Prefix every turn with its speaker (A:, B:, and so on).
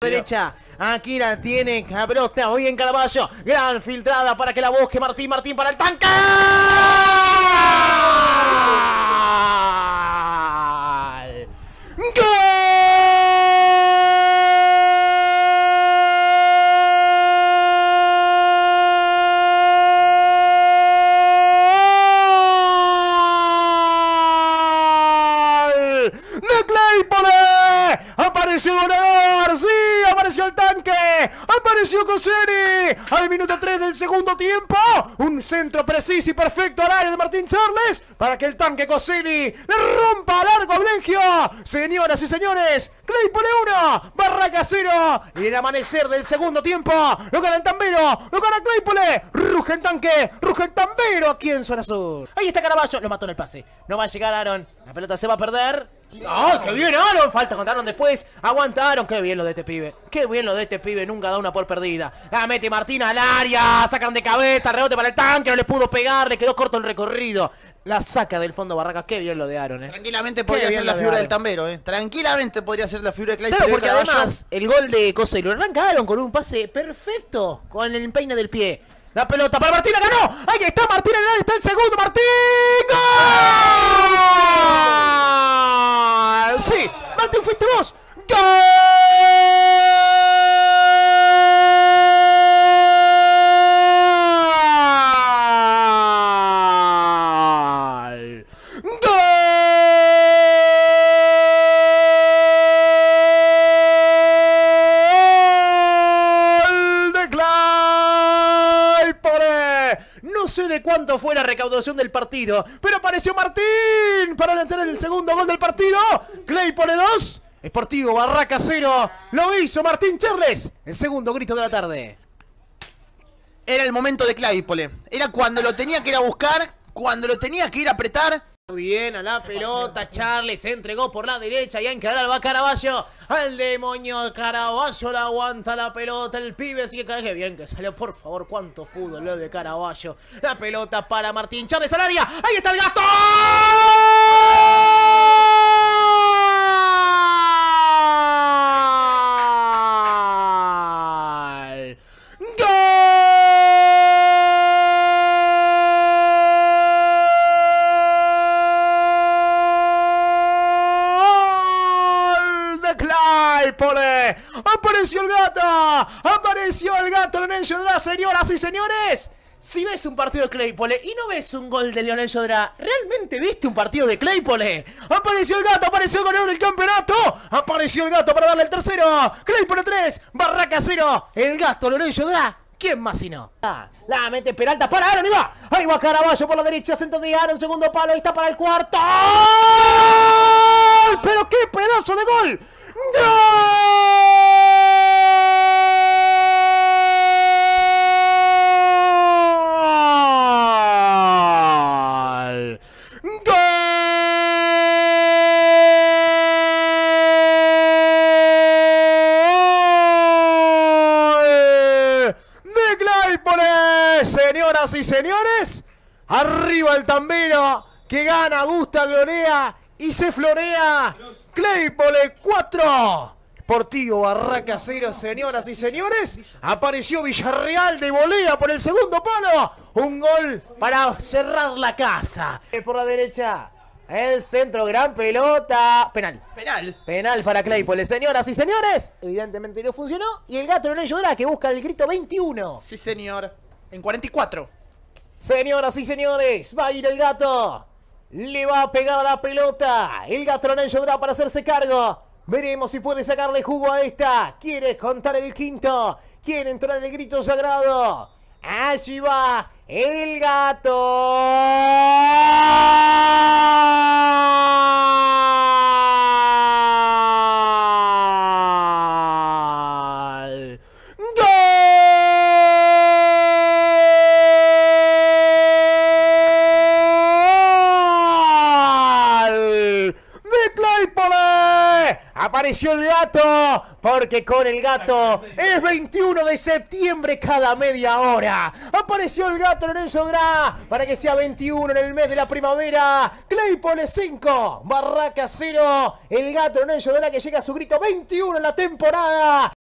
A: Derecha, aquí la tiene Cabrota, hoy en Caraballo, gran filtrada para que la busque Martín para el tanque. ¡Gol! ¡De Claypole! ¡Apareció goleador! ¡Sí! ¡Apareció el tanque! ¡Apareció Coseni! Al minuto 3 del segundo tiempo. Un centro preciso y perfecto al área de Martín Charles para que el tanque Coseni le rompa al arco a Blegio. Señoras y señores, Claypole 1, Barraca 0. Y el amanecer del segundo tiempo lo gana el Tambero, lo gana Claypole. Ruge el tanque, ruge el Tambero aquí en zona sur. Ahí está Caraballo, lo mató en el pase. No va a llegar Aaron, la pelota se va a perder. ¡Oh, qué bien Aaron! Falta contra Aaron después. Aguantaron. Qué bien lo de este pibe. Qué bien lo de este pibe. Nunca da una por perdida. La mete Martín al área. Sacan de cabeza. Rebote para el tanque. No le pudo pegar. Le quedó corto el recorrido. La saca del fondo Barracas. Qué bien lo de Aaron,
B: Tranquilamente podría ser la figura del Tambero, Tranquilamente podría ser la figura de Claypole.
A: Claro, porque además el gol de Cosey lo arrancaron con un pase perfecto. Con el empeine del pie. La pelota para Martín. ¡La ganó! ¡Ahí está Martín! ¡Ahí está el segundo! ¡Martín! ¡Gol! ¡Sí! ¡Martín, fuiste vos! ¡Gol! No sé de cuánto fue la recaudación del partido, pero apareció Martín para meter el segundo gol del partido. Claypole 2, Sportivo Barraca 0. Lo hizo Martín Charles, el segundo grito de la tarde.
B: Era el momento de Claypole. Era cuando lo tenía que ir a buscar, cuando lo tenía que ir a apretar.
A: Bien a la pelota, Charles se entregó por la derecha y a encarar va Caraballo. Al demonio Caraballo la aguanta la pelota, el pibe sigue que bien que salió, por favor, cuánto fútbol lo de Caraballo. La pelota para Martín Charles al área, ahí está el gato. Claypole. Apareció el gato. Apareció el gato Leonel Jodrá, señoras y señores. Si ves un partido de Claypole y no ves un gol de Leonel Jodrá, ¿realmente viste un partido de Claypole? Apareció el gato, apareció el goleador del campeonato. Apareció el gato para darle el tercero. Claypole 3, Barraca 0. El gato Leonel Jodrá. ¿Quién más si no? La mete Peralta para Aaron y va. Ahí va Caraballo por la derecha, centro de Aaron, segundo palo, ahí está para el cuarto. ¡Gol! ¡Pero qué pedazo de gol! ¡Gol! ¡Gol! ¡De Claypole! Señoras y señores, arriba el Tambero que gana, gusta, glonea y se florea. Claypole 4, Sportivo Barraca 0, señoras y señores. Apareció Villarreal de volea por el segundo palo. Un gol para cerrar la casa. Por la derecha, el centro, gran pelota. Penal para Claypole, señoras y señores. Evidentemente no funcionó. Y el gato Leonel Jodrá que busca el grito 21.
B: Sí, señor. En 44.
A: Señoras y señores, va a ir el gato. Le va a pegar a la pelota. El gato Leonel Jodrá para hacerse cargo. Veremos si puede sacarle jugo a esta. Quiere contar el quinto. Quiere entrar el grito sagrado. Allí va el gato. Apareció el gato, porque con el gato es 21 de septiembre cada media hora. Apareció el gato Leonel Jodrá para que sea 21 en el mes de la primavera. Claypole 5, Barraca 0. El gato Leonel Jodrá que llega a su grito 21 en la temporada.